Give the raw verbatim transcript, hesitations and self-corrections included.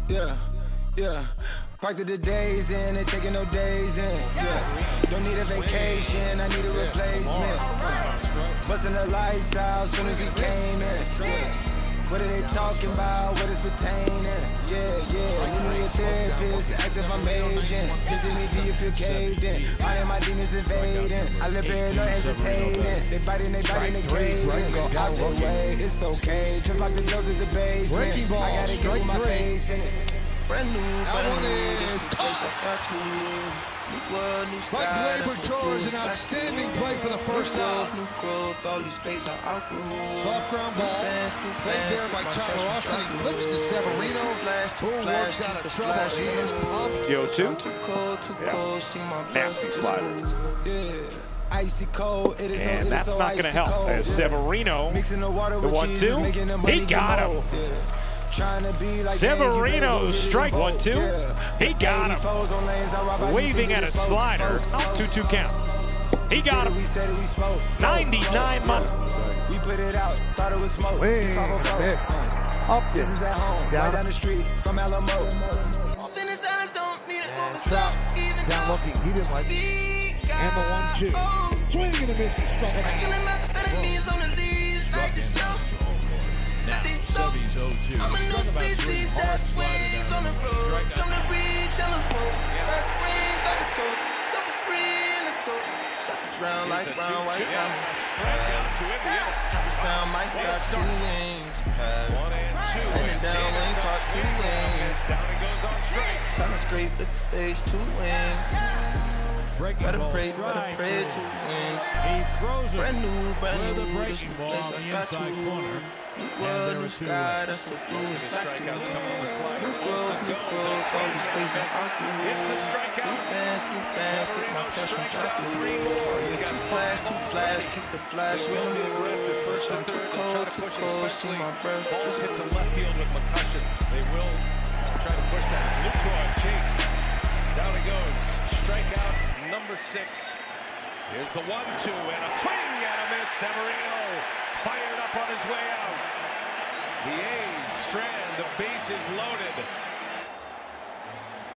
Yeah, yeah. Parked the days in and taking no days in. Yeah. Don't need a vacation, I need a replacement. Busting the lights out soon as we came in. Yeah. What are they talking about? What is pertaining? Yeah, yeah. Need me a therapist to ask if I'm aging. Visit me, do you feel caved in? All of my demons invading. I live here, no hesitating. They biting, they biting, they grazing. Go out the way, it's okay. Just like the nose of the basement. I gotta get with my face in it. Brand new, brand new. This is close up got to. Mike Labor tours an outstanding play for the first down. Soft ground ball, played there by Tyler Austin. He flips to Severino, who works out of trouble. He is pumped. Yo, two. Yeah. Nasty slider. Icy cold, it is and so, that's so not going to help. As Severino, mixing the water the with one two, he got him. Trying to be like Severino strike one two. Yeah. He got him. Waving at a slider. two two count. He got him. ninety-nine money. We put it out. Thought it was smoke. Wing, miss. Up this is at home. Down. Right down the street from Alamo. Stop. Down looking. He didn't like it. And the one two. Swing and a miss. He struck it I'm a new species that swings on the road. Come to reach and lose more. That springs like a toad. Suffer free in the toe. Suck it drown like brown, white brown. Copy sound, Mike got two wings. Landing down, wing caught two wings. Time to scrape, lift the stage, two wings. Better pray, better pray, two wings. Brand new, brand new, this place I got two. New world, new sky, that's so blue, it's back to you. New growth, new growth, all these faces I grew. Blue bands, blue bands, get my cash from back to you. Yeah, too flash, too flash, keep the flash on me. I'm too cold, too cold, see my breath. Ball hits a left field with percussion. They will try to push that. Lucroy chase. Down he goes. Strikeout number six. Here's the one two and a swing and a miss. Severino fired up on his way out. The A's strand, the bases loaded.